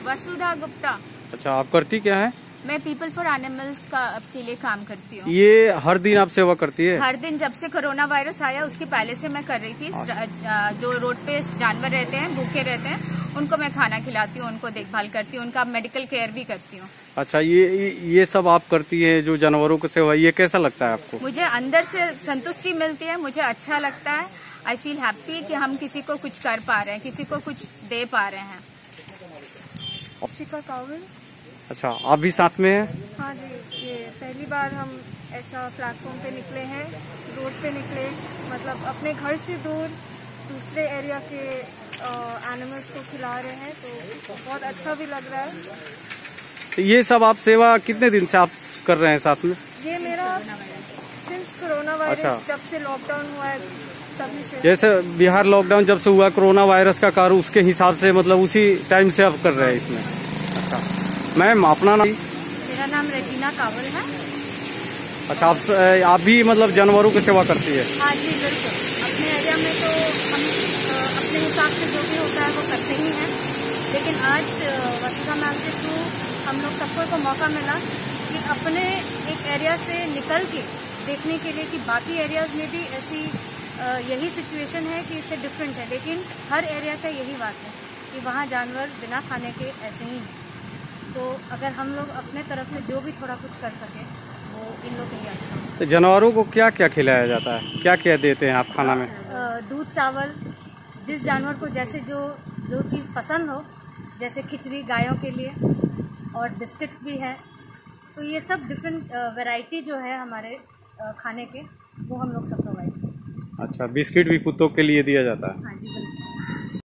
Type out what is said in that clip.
वसुधा गुप्ता। अच्छा, आप करती क्या है? मैं पीपल फॉर एनिमल्स के लिए काम करती हूँ। ये हर दिन आप सेवा करती है? हर दिन, जब से कोरोना वायरस आया उसके पहले से मैं कर रही थी। जो रोड पे जानवर रहते हैं, भूखे रहते हैं, उनको मैं खाना खिलाती हूँ, उनको देखभाल करती हूँ, उनका मेडिकल केयर भी करती हूँ। अच्छा, ये सब आप करती है जो जानवरों की सेवा, ये कैसा लगता है आपको? मुझे अंदर से संतुष्टि मिलती है, मुझे अच्छा लगता है। आई फील हैप्पी कि हम किसी को कुछ कर पा रहे हैं, किसी को कुछ दे पा रहे हैं। शिका कावल। अच्छा, आप भी साथ में हैं? हाँ जी, ये पहली बार हम ऐसा प्लेटफॉर्म पे निकले हैं, रोड पे निकले, मतलब अपने घर से दूर दूसरे एरिया के एनिमल्स को खिला रहे हैं, तो बहुत अच्छा भी लग रहा है। तो ये सब आप सेवा कितने दिन से आप कर रहे हैं साथ में? ये मेरा सिंस कोरोना वायरस, अच्छा। जब से लॉकडाउन हुआ है तभी से। जैसे बिहार लॉकडाउन जब से हुआ कोरोना वायरस का कारण, उसके हिसाब से मतलब उसी टाइम से आप कर रहे हैं इसमें? अच्छा मैम, अपना नाम? मेरा नाम रजीना कावल है। अच्छा, आप भी मतलब जानवरों की सेवा करती है? हाँ जी बिल्कुल, अपने एरिया में तो हम अपने हिसाब से जो भी होता है वो करते ही हैं, लेकिन आज वसुधा मैम के थ्रू हम लोग सबको को मौका मिला कि अपने एक एरिया से निकल के देखने के लिए कि बाकी एरियाज में भी ऐसी यही सिचुएशन है कि इससे डिफरेंट है, लेकिन हर एरिया का यही बात है कि वहाँ जानवर बिना खाने के ऐसे ही हैं। तो अगर हम लोग अपने तरफ से जो भी थोड़ा कुछ कर सके वो इन लोगों के लिए अच्छा हो। तो जानवरों को क्या क्या खिलाया जाता है, क्या क्या देते हैं आप खाना में? दूध, चावल, जिस जानवर को जैसे जो चीज़ पसंद हो, जैसे खिचड़ी गायों के लिए, और बिस्किट्स भी हैं। तो ये सब डिफरेंट वैरायटी जो है हमारे खाने के, वो हम लोग सब प्रोवाइड करते हैं। अच्छा, बिस्किट भी कुत्तों के लिए दिया जाता है? हाँ जी।